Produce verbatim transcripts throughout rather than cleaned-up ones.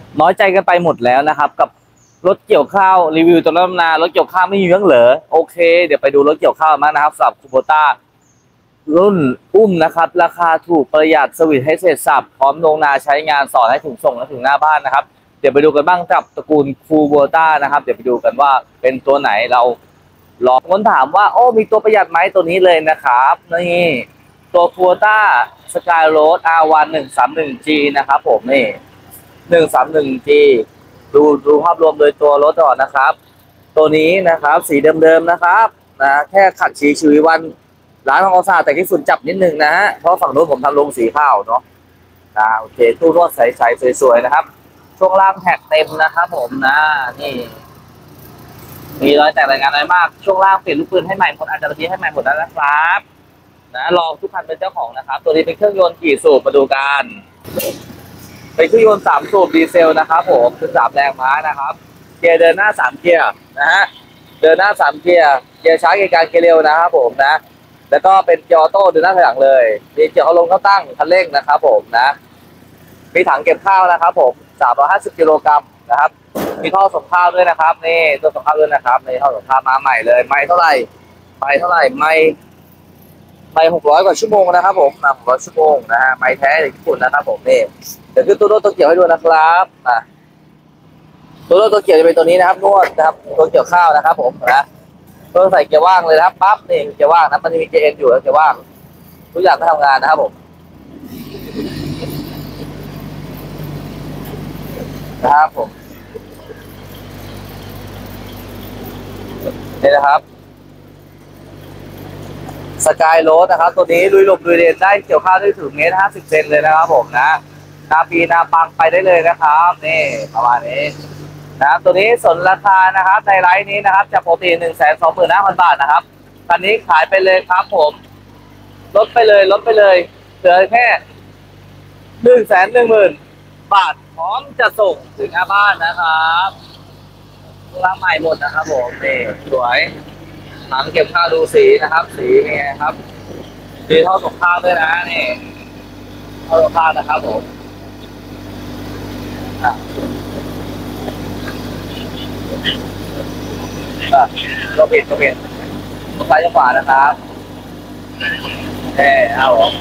น้อยใจกันไปหมดแล้วนะครับกับรถเกี่ยวข้าวรีวิวตัวรถนารถเกี่ยวข้าวไม่มีเรื่องเหรอโอเคเดี๋ยวไปดูรถเกี่ยวข้าวมากนะครับสำหรับคูโบต้ารุ่นอุ้มนะครับราคาถูกประหยัดสวิตให้เสร็จสับพร้อมลงนาใช้งานสอนให้ถึงส่งและถึงหน้าบ้านนะครับเดี๋ยวไปดูกันบ้างกับตระกูลคูโบต้านะครับเดี๋ยวไปดูกันว่าเป็นตัวไหนเราลองคนถามว่าโอ้มีตัวประหยัดไหมตัวนี้เลยนะครับนี่ตัวคูโบต้าสกายโรด อาร์ วัน หนึ่งสามหนึ่ง จี นะครับผมนี่หนึ่งสามหนึ่ง จี ดูดูภาพรวมโดยตัวรถก่อนนะครับตัวนี้นะครับสีเดิมๆนะครับนะแค่ขัดสีชีวิวันร้านของเขาสะอาดแต่ที่ฝุ่นจับนิดนึงนะฮะเพราะฝั่งนู้นผมทำลงสีข้าวเนาะนะโอเคตู้รวดใสๆสวยๆนะครับช่วงล่างแท็กเต็มนะครับผมนะนี่มีรอยแตกรายงานอะไรมากช่วงล่างเปลี่ยนลูกปืนให้ใหม่หมดอาจจะทีให้ใหม่หมดแล้วนะครับนะลองทุกคันเป็นเจ้าของนะครับตัวนี้เป็นเครื่องยนต์กี่สูบมาดูกันเป็นเครื่องยนต์สามสูบดีเซลนะครับผมคือสามแรงม้านะครับเกียร์เดินหน้าสามเกียร์นะฮะเดินหน้าสามเกียร์เกียร์ช้าเกียร์กลางเกียร์เร็วนะครับผมนะแล้วก็เป็นเกียร์ออโต้เดินหน้าถอยหลังเลยมีเกียร์เขาลงเขาตั้งคันเร่งนะครับผมนะมีถังเก็บข้าวนะครับผมสามร้อยห้าสิบกิโลกรัมนะครับมีท่อส่งข้าวด้วยนะครับนี่ตัวส่งข้าวด้วยนะครับในท่อส่งข้าวมาใหม่เลยไม่เท่าไหร่ไม่เท่าไหร่ไม่ไม่หกร้อยกว่าชั่วโมงนะครับผมนะหกร้อยชั่วโมงนะฮะไม่แท้จากญี่ปุ่นนะครับผมนี่เดี๋ยวขึ้นตัวรถตัวเกี่ยวให้ดูนะครับนะตัวรถตัวเกี่ยวจะเป็นตัวนี้นะครับนวดนะครับตัวเกี่ยวข้าวนะครับผมนะตัวใส่เกียร์ว่างเลยนะครับปั๊บนี่เกียร์ว่างนะมันจะมีเกียร์เอ็นอยู่แล้วเกียร์ว่างทุกอย่างก็ทำงานนะครับผมนะครับผมนี่นะครับสกายโรดนะครับตัวนี้ลุยลมลุยเลนได้เกี่ยวข้าวได้ถึงเมตรห้าสิบเซนเลยนะครับผมนะนาปีนาปังไปได้เลยนะครับนี่ประมาณนี้นะตัวนี้สนราคานะครับในไลน์นี้นะครับจากปกติหนึ่งแสนสองหมื่นห้าพันบาทนะครับตอนนี้ขายไปเลยครับผมลดไปเลยลดไปเลยเหลือแค่หนึ่งแสนหนึ่งหมื่นบาทพร้อมจะส่งถึงหน้าบ้านนะครับราใหม่หมดนะครับผมนี่สวยหลังเก็บข้าวดูสีนะครับสีเป็นไงครับมีท่อส่งข้าวด้วยนะนี่ท่อส่งข้าวนะครับผมอ่ะอ่ะตัวผิดตัวผิดตัวซ้ายตัวขวานะครับเออเอาผม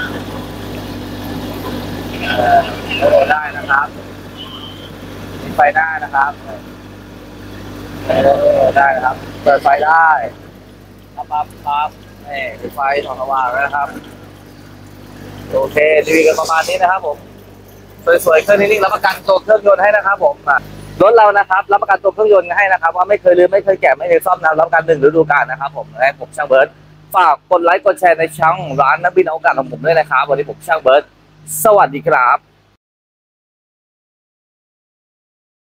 เออโอ้ได้นะครับมีไฟหน้านะครับเออได้นะครับเปิดไฟได้ปั๊บปั๊บปั๊บนี่มีไฟส่องสว่างแล้วนะครับโอเคดีกันประมาณนี้นะครับผมสวยๆเครื่องนิ่งๆรับประกันตัวเครื่องยนต์ให้นะครับผมรถเรานะครับรับประกันตัวเครื่องยนต์ให้นะครับว่าไม่เคยลืมไม่เคยแกะไม่เคยซ่อมนะรับประกันหนึ่งฤดูกาลนะครับผมและผมช่างเบิร์ดฝากกดไลค์กดแชร์ในช่องร้านนักบินอวกาศของผมด้วยนะครับวันนี้ผมช่างเบิร์ดสวัสดีครับ